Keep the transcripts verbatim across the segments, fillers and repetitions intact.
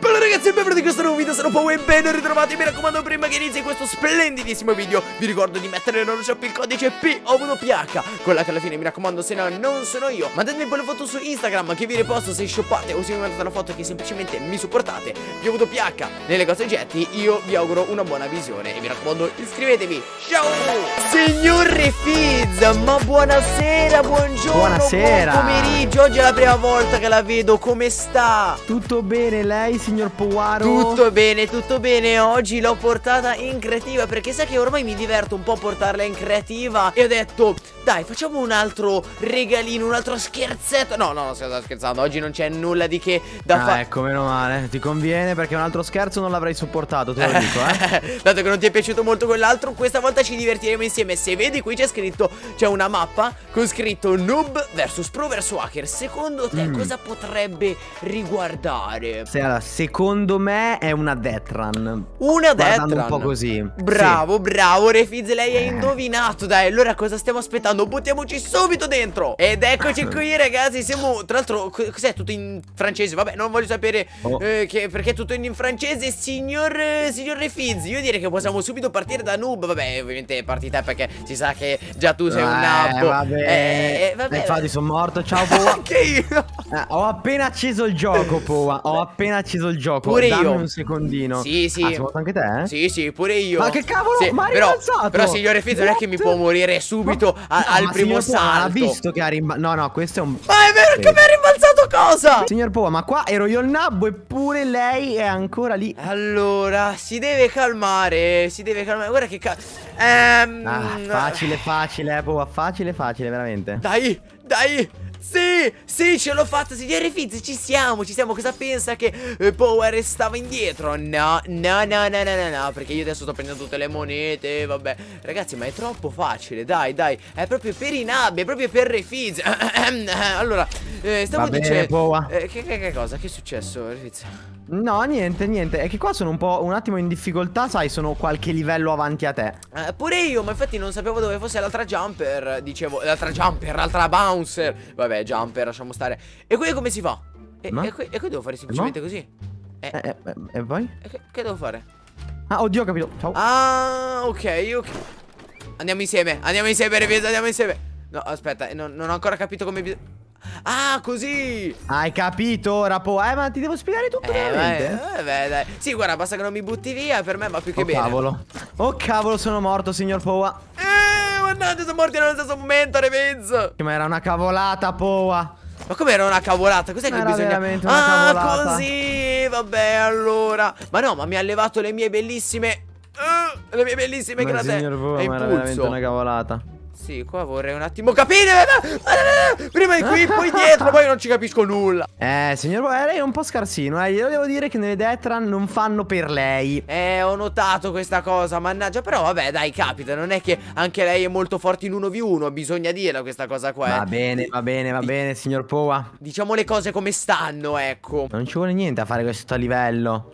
Bella ragazzi, benvenuti in questo nuovo video, sono Pow e ben ritrovati. Mi raccomando, prima che inizi questo splendidissimo video vi ricordo di mettere nello shop il codice P O W H, quella che alla fine mi raccomando, se no non sono io. Mandatemi poi le foto su Instagram che vi riposto se shoppate o se mi mandate una foto che semplicemente mi supportate. P O W H nelle cose oggetti. Io vi auguro una buona visione e mi raccomando, iscrivetevi. Ciao signor Refiz, ma buonasera, buongiorno, buonasera, buon pomeriggio. Oggi è la prima volta che la vedo, come sta? Tutto bene, lei signor Powaro? Tutto bene, tutto bene. Oggi l'ho portata in creativa perché sa che ormai mi diverto un po' portarla in creativa. E ho detto, dai, facciamo un altro regalino, un altro scherzetto. No, no, no, sto scherzando. Oggi non c'è nulla di che da ah, fare. Ecco, meno male. Ti conviene perché un altro scherzo non l'avrei sopportato, te lo dico, eh. Dato che non ti è piaciuto molto quell'altro, questa volta ci divertiremo insieme. Se vedi qui c'è scritto, c'è una mappa con scritto Noob versus Pro versus Hacker. Secondo te mm. cosa potrebbe riguardare? Se, allora, secondo me è una Death Run. Una Death Run, un po' così. Bravo, sì. bravo Refiz, lei ha indovinato. Dai, allora cosa stiamo aspettando? Buttiamoci subito dentro. Ed eccoci qui ragazzi. Siamo, tra l'altro, cos'è? Tutto in francese. Vabbè, non voglio sapere oh. eh, che, perché è tutto in francese. Signor, eh, signor Refiz, io direi che possiamo subito partire da noob. Vabbè, ovviamente parti te perché si sa che già tu sei eh, un nabbo. Vabbè, eh, eh, vabbè. Infatti sono morto, ciao Powa. Anche io. eh, Ho appena acceso il gioco, Powa. Ho appena acceso il gioco. Pure Dammi io un secondino. Sì, sì. Ah, sei morto anche te? Eh? Sì, sì, pure io. Ma che cavolo, sì, ma ha però, rimbalzato. però signor Refiz non è che mi può morire subito ma, a, no, al primo salto. Ha visto che ha rimbalzato. No, no, questo è un... Ma è vero che mi ha rimbalzato cosa? Signor Powa, ma qua ero io il nabbo eppure lei è ancora lì. Allora, si deve calmare. Si deve calmare. Guarda che ca... Ehm... Ah, facile, facile, eh, Powa. Facile, facile, veramente. Dai, dai. Sì, sì, ce l'ho fatta, signor Refiz, ci siamo, ci siamo. Cosa pensa che eh, Power stava indietro? No, no, no, no, no, no, no, perché io adesso sto prendendo tutte le monete, vabbè. Ragazzi, ma è troppo facile, dai, dai. È proprio per i nabbi, è proprio per Refiz. Allora, eh, stavo dicendo eh, che, che, che cosa? Che è successo, Refiz? No, niente, niente. È che qua sono un po' un attimo in difficoltà, sai, sono qualche livello avanti a te. Eh, pure io, ma infatti non sapevo dove fosse l'altra jumper. Dicevo, l'altra jumper, l'altra bouncer. Vabbè, jumper, lasciamo stare. E qui come si fa? E, e, qui, e qui devo fare semplicemente così. E, eh, eh, e poi? E che, che devo fare? Ah, oddio, ho capito. Ciao. Ah, ok, ok. Andiamo insieme, andiamo insieme, Refiz, andiamo insieme. No, aspetta, non, non ho ancora capito come bisogna... Ah, così! Hai capito ora, po'? Eh, ma ti devo spiegare tutto, eh, veramente? Eh, beh, dai. Sì, guarda, basta che non mi butti via, per me va più che oh, bene. cavolo. Oh, cavolo, sono morto, signor Powa. Eh, mannaggia, sono morti nello stesso momento, Refiz. Ma era una cavolata, Powa. Ma come era una cavolata? Cos'è che era bisogna... veramente una ah, cavolata. Così, vabbè, allora. Ma no, ma mi ha levato le mie bellissime... Uh, le mie bellissime ma grate... signor Powa, e ma era impulso. veramente una cavolata. Sì, qua vorrei un attimo capire. Prima di qui, poi dietro, poi non ci capisco nulla. Eh, signor Powa, lei è un po' scarsino, eh. Io devo dire che nelle Death Run non fanno per lei. Eh, ho notato questa cosa, mannaggia. Però vabbè, dai, capita. Non è che anche lei è molto forte in uno vu uno. Bisogna dirla questa cosa qua, eh. Va bene, va bene, va bene, signor Powa. Diciamo le cose come stanno, ecco. Non ci vuole niente a fare questo livello.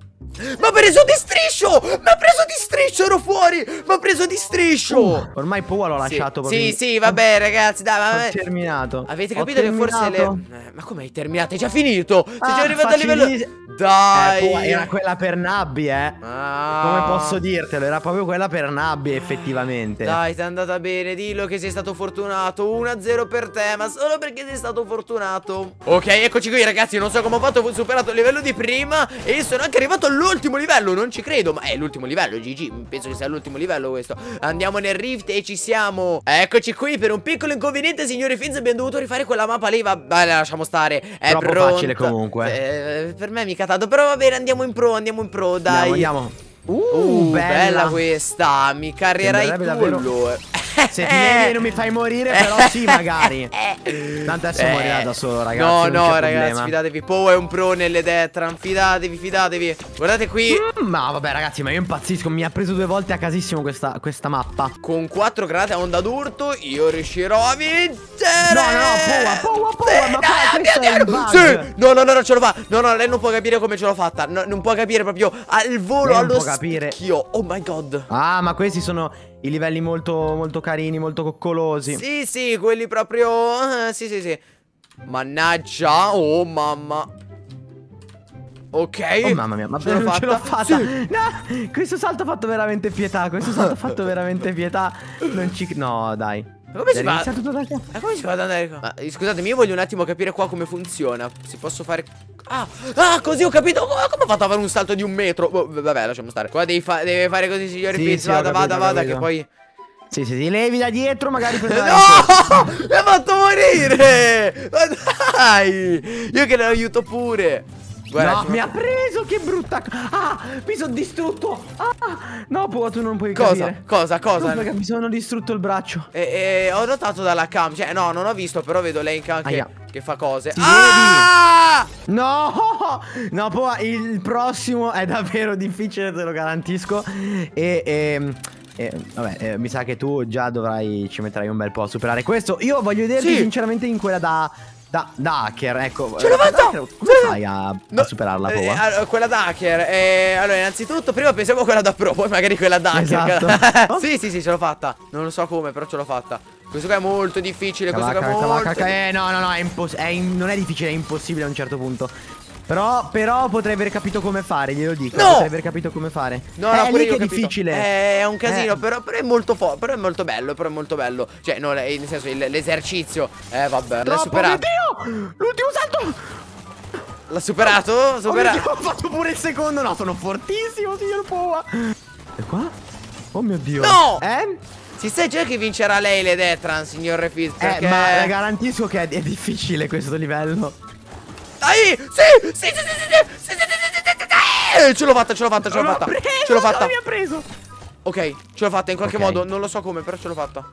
Ma ha preso di striscio! Ma ha preso di striscio, ero fuori! Ma ha preso di striscio! Uh, ormai Powa l'ho sì, lasciato proprio. Sì, in... sì, vabbè, ragazzi, dai, ma... Ho terminato. Avete capito Ho che forse le... Eh, ma come hai terminato? Hai già finito? Sei ah, già arrivato a livello... Dai! Eh, Powa, era quella per Nabbi, eh. Ah. Come posso dirtelo? Era proprio quella per Nabbi, effettivamente. Dai, ti è andata bene, dillo che sei stato fortunato. uno a zero per te, ma solo perché sei stato fortunato. Ok, eccoci qui, ragazzi. Non so come ho fatto, ho superato il livello di prima e sono anche arrivato all'ultimo livello. Non ci credo, ma è l'ultimo livello, G G. Penso che sia l'ultimo livello questo. Andiamo nel Rift e ci siamo. Eccoci qui, per un piccolo inconveniente, signore Fiz, abbiamo dovuto rifare quella mappa lì. Vabbè, lasciamo stare. È troppo pronta. facile comunque. eh, Per me mica tanto. Però va bene, andiamo in pro, andiamo in pro, dai. Andiamo, andiamo. Uh, uh bella. bella questa. Mi carrierai tu. Se ti vieni e non mi fai morire, però sì, magari. Tanto adesso eh, morirà da solo, ragazzi. No, non no, c'è ragazzi, problema. fidatevi. Pow è un pro nelle Death Run. Fidatevi, fidatevi. Guardate qui. Mm, ma vabbè, ragazzi, ma io impazzisco. Mi ha preso due volte a casissimo questa, questa mappa. Con quattro granate a onda d'urto io riuscirò a vincere. No, no, no, Powa, Powa, Powa. Ma no, questo è un bug. sì. No, no, no, non ce l'ho fa. No, no, lei non può capire come ce l'ho fatta. No, non può capire proprio al volo, allo schio. Oh my god. Ah, ma questi sono i livelli molto, molto carini, molto coccolosi. Sì, sì, quelli proprio... Uh, sì, sì, sì. Mannaggia, oh mamma. Ok. Oh mamma mia, ma ce l'ho non ce l'ho fatta. fatta. Sì. No, questo salto ha fatto veramente pietà. Questo salto ha fatto veramente pietà. Non ci... No, dai. Ma come si Devi fa? iniziare tutto da qua. Ma come si fa ad andare qua? Ma, eh, scusatemi, io voglio un attimo capire qua come funziona. Si posso fare... Ah, ah, così ho capito. Oh, come ho fatto a fare un salto di un metro? Oh, vabbè, lasciamo stare. Qua devi, fa deve fare così, signori Sì, Fizz. sì, ho Vada, capito, vada, ho vada, capito. che poi... Sì, sì, ti levi da dietro, magari prendi la No! Mi ha fatto morire! Ma dai! Io che ne aiuto pure! Guarda, No, ci- mi ha preso, che brutta. Ah, mi sono distrutto. Ah, no, po, tu non puoi Cosa? capire. Cosa? Cosa? No, perché mi sono distrutto il braccio. E, e ho notato dalla cam. Cioè, no, non ho visto, però vedo lei che, Aia. che fa cose. Ti Ah! No, no, poi il prossimo è davvero difficile, te lo garantisco. E, e, e vabbè, eh, mi sa che tu già dovrai, ci metterai un bel po' a superare questo. Io voglio vederti Sì. sinceramente in quella da, da, da hacker, ecco. Ce l'ho eh, fatta! da hacker, come Ce l'ho- fai a, a No, superarla, eh, Poa? allora, quella da hacker. Eh, allora, innanzitutto, prima pensavo a quella da pro, poi magari quella da hacker. Esatto. Sì, sì, sì, ce l'ho fatta. Non lo so come, però ce l'ho fatta. Questo qua è molto difficile. Questo qua è Cavacca, molto. cavacca, eh, no, no, no, è imposs- è in- non è difficile, è impossibile a un certo punto. Però, però potrei aver capito come fare, glielo dico. No! Potrei aver capito come fare. No, è no, lì pure che io ho è capito. difficile. Eh, È un casino, Eh. però, però è molto forte. Però è molto bello, però è molto bello. Cioè, no, le- nel senso, il- l'esercizio. Eh, vabbè, l'ha Troppo, superato. mio Dio! L'ultimo salto! L'ha superato? Oh mio Superato. Dio, ho fatto pure il secondo. No, sono fortissimo, signor Poa. E qua? Oh mio Dio. No! Eh? Si sa già che vincerà lei le Detran, signor Refizz. Perché... Eh, ma garantisco che è, è difficile questo livello. Dai! Sì! Sì, sì, sì, sì, sì, sì, sì, sì, sì, sì, sì, sì. Ce l'ho fatta, ce l'ho fatta, ce l'ho Non l'ho fatta. preso, Ce l'ho fatta. non mi ha preso. Ok, ce l'ho fatta in qualche Ok. modo. Non lo so come, però ce l'ho fatta.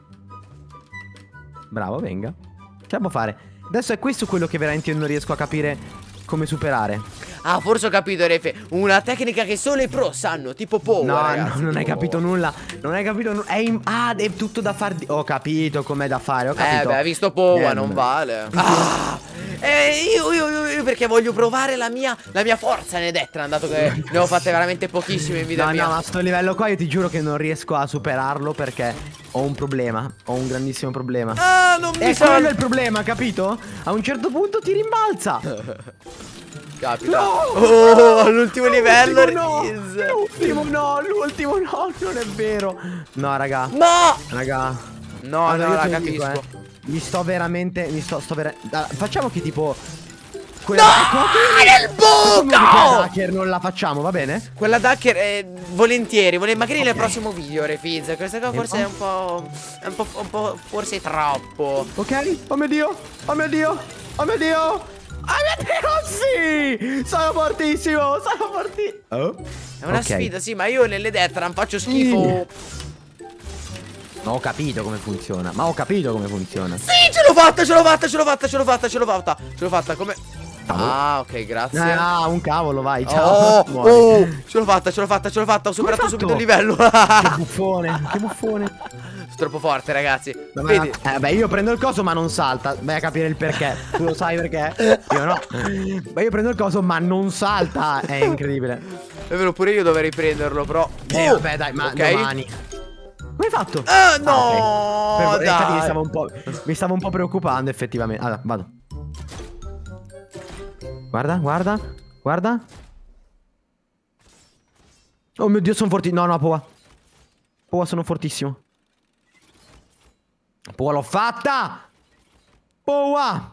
Bravo, venga. Ce la può fare. Adesso è questo quello che veramente io non riesco a capire come superare. Ah, forse ho capito, Refe. Una tecnica che solo i pro sanno, tipo Power. No, ragazzi, no, non hai tipo capito Power. nulla. Non hai capito nulla. È in... Ah, è tutto da far. di- Ho capito com'è da fare. Ho capito. Eh, beh, hai visto Power, Eh, non beh. vale. Ah! Eh, io, io, io, io perché voglio provare la mia, la mia forza nei Detran, dato che ne ho fatte veramente pochissime in vita No, mia. no, ma a sto livello qua io ti giuro che non riesco a superarlo perché ho un problema. Ho un grandissimo problema. Ah, non mi E sa. quello è il problema, capito? A un certo punto ti rimbalza. Capita. No! Oh, all'ultimo livello. no! Riz. L'ultimo no, l'ultimo no, non è vero. No, raga. Ma Raga. no, Allora, no, io la te lo dico, capisco. eh. Mi sto veramente. Mi sto, sto veramente. Facciamo che tipo. Quella, No! ecco, Nel buco! quella hacker non la facciamo, va bene? Quella Ducker eh, volentieri, vole- magari nel Ok. prossimo video, Refizz. Questa qua forse è un po'. È un po', un po' forse troppo. Ok? Oh mio Dio! Oh mio Dio! Oh mio Dio! Oh mio Dio! Sì! Sono fortissimo! Sono fortissimo! Oh? È una Ok. sfida, sì, ma io nelle Detran faccio schifo. Ma ho capito come funziona. Ma ho capito come funziona. Sì, ce l'ho fatta, ce l'ho fatta, ce l'ho fatta, ce l'ho fatta, ce l'ho fatta. Ce l'ho fatta come. Ah, ok, grazie. Ah, un cavolo, vai, ciao. Oh, Muori. oh, ce l'ho fatta, ce l'ho fatta, ce l'ho fatta. Ho Come hai superato subito il fatto? livello. Che buffone, che buffone. Sono troppo forte, ragazzi. Ma- Vedi? Eh beh, io prendo il coso ma non salta. Vai a capire il perché. Tu lo sai perché? Io no. Ma io prendo il coso ma non salta. È incredibile. È vero, pure io dovrei prenderlo, però. Eh Oh, vabbè dai, ma ok. domani. Come hai fatto? Ah, no, ok. Per- infatti dai. mi stavo un po'. Mi stavo un po' preoccupando effettivamente. Allora, vado. Guarda, guarda, guarda. Oh mio Dio, sono forti. No, no, Poa. Poa, sono fortissimo. Poa, l'ho fatta! Poa!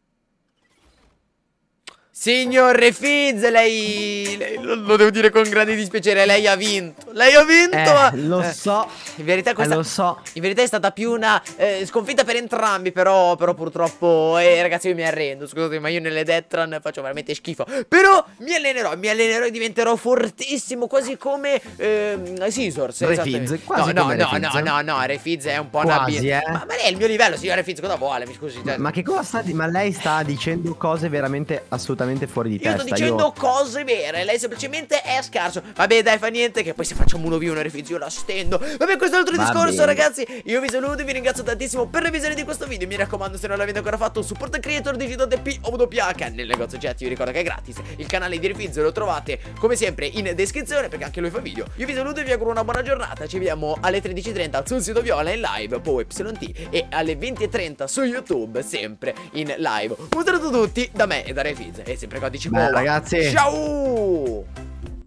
Signor Refizz, lei, lei lo, lo devo dire con grande dispiacere, lei ha vinto. Lei ha vinto. Eh, ma- lo eh, so. In verità questa Eh, lo so. In verità è stata più una eh, sconfitta per entrambi, però, però purtroppo eh, ragazzi io mi arrendo. Scusate, ma io nelle Detran faccio veramente schifo. Però mi allenerò, mi allenerò e diventerò fortissimo, quasi come ehm, Scissors. Refizz, esattamente. quasi no, come no, no, Refizz. no, no, no, Refizz è un po' una Quasi, bi- eh. ma, ma lei è il mio livello, signor Refizz, cosa vuole? Mi scusi. cioè- Ma che cosa sta di- Ma lei sta dicendo cose veramente assolutamente fuori di Io testa. sto dicendo cose vere, lei semplicemente è scarso. Vabbè, dai, fa niente, che poi se facciamo uno v uno Refizz io la stendo. Vabbè, questo è l'altro Va discorso, bene. ragazzi. Io vi saluto e vi ringrazio tantissimo per la visione di questo video. Mi raccomando, se non l'avete ancora fatto, supporta creator digitate P O W H nel negozio oggetti. Vi ricordo che è gratis. Il canale di Refizz lo trovate come sempre in descrizione, perché anche lui fa video. Io vi saluto e vi auguro una buona giornata. Ci vediamo alle tredici e trenta sul sito Viola in live Pow Y T e alle venti e trenta su YouTube, sempre in live. Un saluto a tutti da me e da Refizz. E sempre codice Beh, POWA. ragazzi. Ciao.